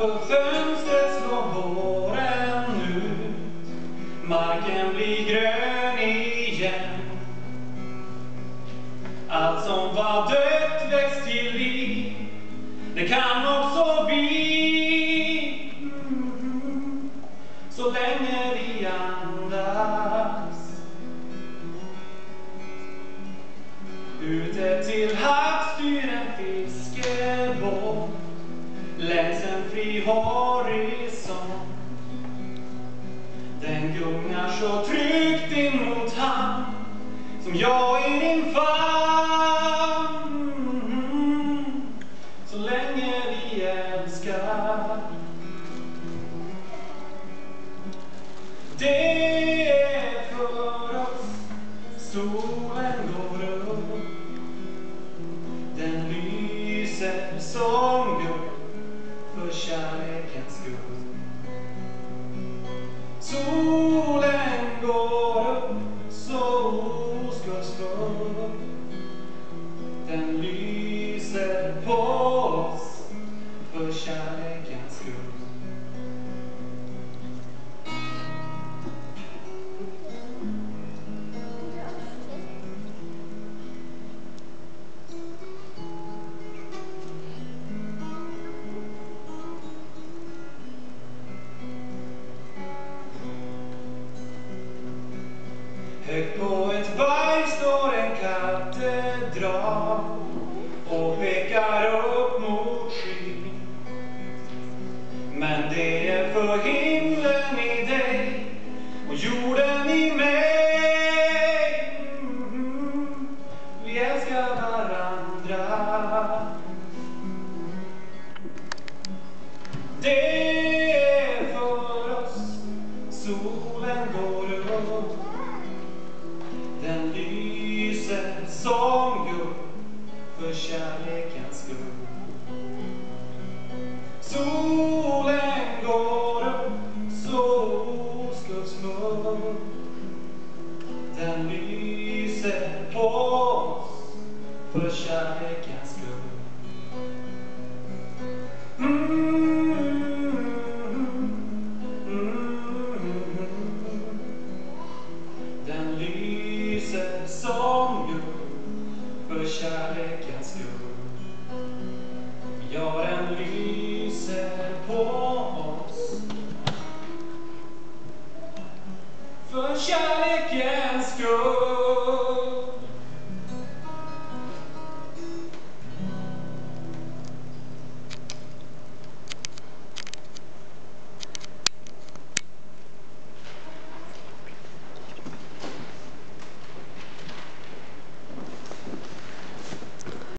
Utanför fönstret slår våren ut. Marken blir grön igen. Allt som var dött växt till liv. Det kan också bli så länge vi andas. Ute till havs styr en fiskebåt längs en fri horisont. Den gungar så tryggt in mot hamn som jag i din famn. Så länge vi älskar. Det är för oss solen går upp. Den lyser som guld för kärlekens skull. Solen går upp så oskuldsfull. Den lyser på oss för kärlekens skull. Högt på ett berg står en katedral och pekar upp mot skyn. Men det är för himlen i dig och jorden i mig. Vi älskar varandra. Det är för oss solen går upp. Den lyser som guld för kärlekens skull. Solen går upp så oskuldsfull. Den lyser på oss för kärlekens skull. Den lyser som guld för kärlekens skull. Ja, den lyser på oss för kärleken.